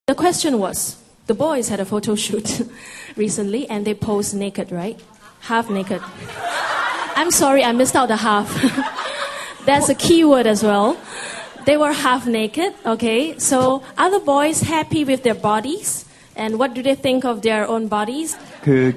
The question was, the boys had a photo shoot recently and they posed naked, right? Half naked. I'm sorry, I missed out the half. That's a key word as well. They were half naked, okay? So are the boys happy with their bodies? And what do they think of their own bodies? 그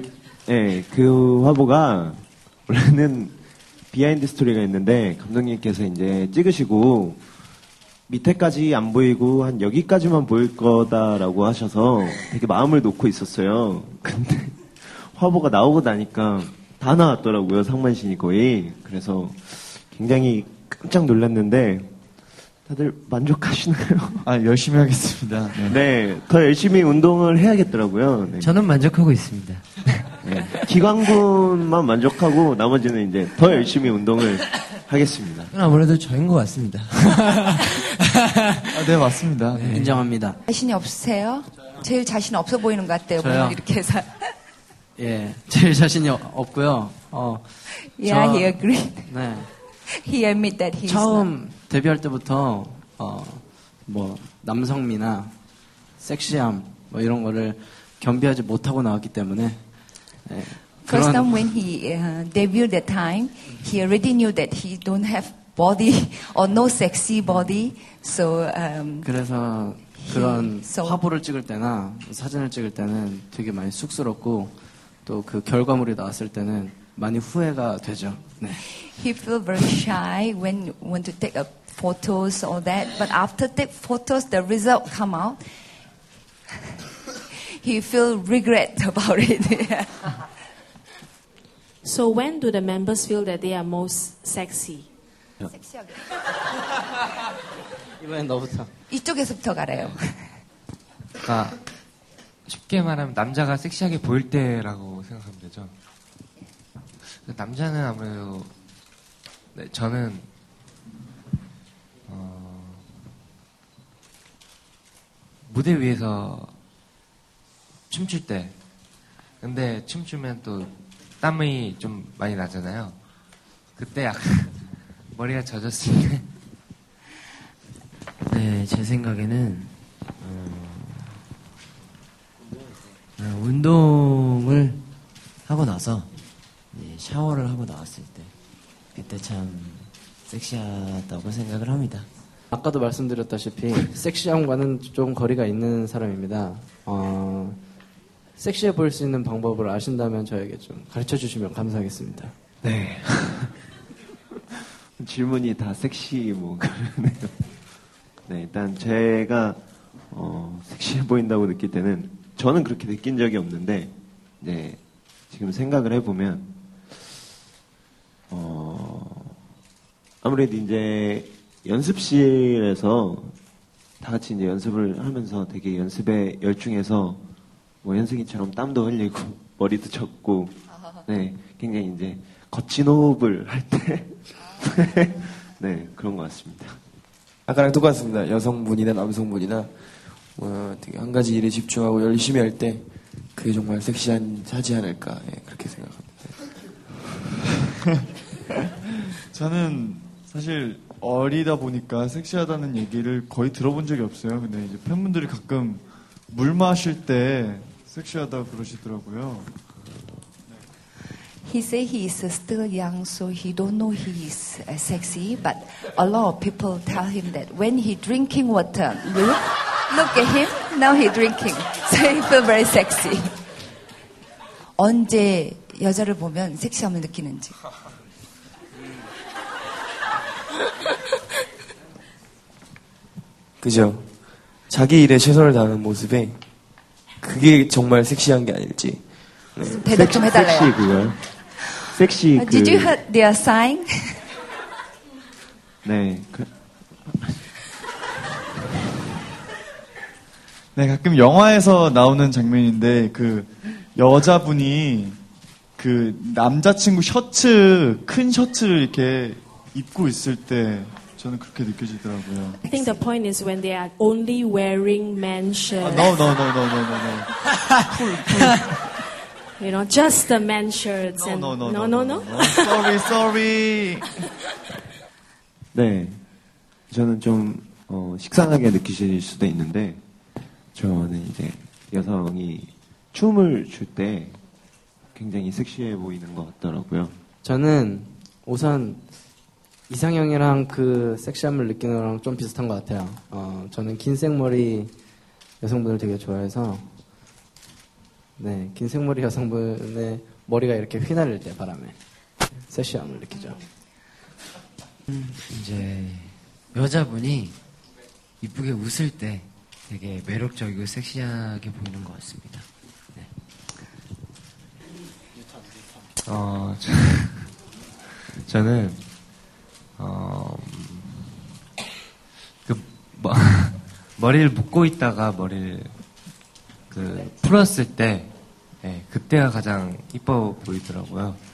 화보가 원래는 비하인드 스토리가 있는데 감독님께서 이제 찍으시고 밑에까지 안 보이고 한 여기까지만 보일 거다라고 하셔서 되게 마음을 놓고 있었어요. 근데 화보가 나오고 나니까 다 나왔더라고요. 상반신이 거의. 그래서 굉장히 깜짝 놀랐는데 다들 만족하시나요? 아, 열심히 하겠습니다. 네, 더 열심히 운동을 해야겠더라고요. 네. 저는 만족하고 있습니다. 네, 기광군만 만족하고 나머지는 이제 더 열심히 운동을 하겠습니다. 아무래도 저인 것 같습니다. 네, 맞습니다. 네. 인정합니다. 자신이 없으세요? 제일 자신 없어 보이는 것 같아요. 저요? 이렇게 해서. 예, 제일 자신이 없고요. Yeah, he agreed. 네. He admit that he's 처음 데뷔할 때부터 뭐 남성미나 섹시함 뭐 이런 거를 겸비하지 못하고 나왔기 때문에 예, First time when he debuted that time, he already knew that he don't have body or no sexy body. So 그래서 그런 so- 화보를 찍을 때나 사진을 찍을 때는 되게 많이 쑥스럽고 또 그 결과물이 나왔을 때는 많이 후회가 되죠. 네. he feel very shy when want to take photos or that. But after take photos, the result come out. He feel regret about it. So when do the members feel that they are most sexy? 섹시하게. 이번엔 너부터. 이쪽에서부터 가래요. 그러니까 쉽게 말하면 남자가 섹시하게 보일 때라고 생각하면 되죠. 남자는 아무래도 네, 저는 무대 위에서 춤출 때 근데 춤추면 또 땀이 좀 많이 나잖아요. 그때 약간 머리가 젖었을 때 네, 제 생각에는 운동을 하고 나서 샤워를 하고 나왔을 때 그때 참 섹시하다고 생각을 합니다. 아까도 말씀드렸다시피 섹시함과는 좀 거리가 있는 사람입니다. 섹시해 보일 수 있는 방법을 아신다면 저에게 좀 가르쳐 주시면 감사하겠습니다. 네. 질문이 다 섹시 뭐 그러네요. 네, 일단 제가 섹시해 보인다고 느낄 때는 저는 그렇게 느낀 적이 없는데 이제 지금 생각을 해보면 아무래도 이제 연습실에서 다 같이 이제 연습을 하면서 되게 연습에 열중해서 뭐 현승이처럼 땀도 흘리고 머리도 젖고 네 굉장히 이제 거친 호흡을 할 때 네 그런 것 같습니다. 아까랑 똑같습니다. 여성분이나 남성분이나 되게 한 가지 일에 집중하고 열심히 할 때 그게 정말 섹시하지 않을까 그렇게 생각합니다. 저는 사실 어리다 보니까 섹시하다는 얘기를 거의 들어본 적이 없어요. 근데 이제 팬분들이 가끔 물 마실 때 섹시하다고 그러시더라고요. He say he is still young, so he don't know he is sexy. But a lot of people tell him that when he drinking water, look at him. Now he drinking, so he feel very sexy. 언제 여자를 보면 섹시함을 느끼는지. 그죠? 자기 일에 최선을 다하는 모습에 그게 정말 섹시한 게 아닐지. 네. 대답 좀 해달래요. 섹시 그거요? 섹시 그 Did you hear their sign? 네. 네, 가끔 영화에서 나오는 장면인데 그 여자분이 그 남자친구 셔츠 큰 셔츠를 이렇게 입고 있을 때 저는 그렇게 느껴지더라고요. I think the point is when they are only wearing men's shirts. No. You know, just the men's shirts. No. No. Sorry. 네. 저는 좀 식상하게 느끼실 수도 있는데 저는 이제 여성이 춤을 출 때 굉장히 섹시해 보이는 것 같더라고요. 저는 우선 이상형이랑 그 섹시함을 느끼는 거랑 좀 비슷한 것 같아요. 저는 긴 생머리 여성분을 되게 좋아해서, 네, 긴 생머리 여성분의 머리가 이렇게 휘날릴 때 바람에 섹시함을 느끼죠. 이제 여자분이 이쁘게 웃을 때 되게 매력적이고 섹시하게 보이는 것 같습니다. 네. 저는 머리를 묶고 있다가 머리를 풀었을 때, 네, 그때가 가장 이뻐 보이더라고요.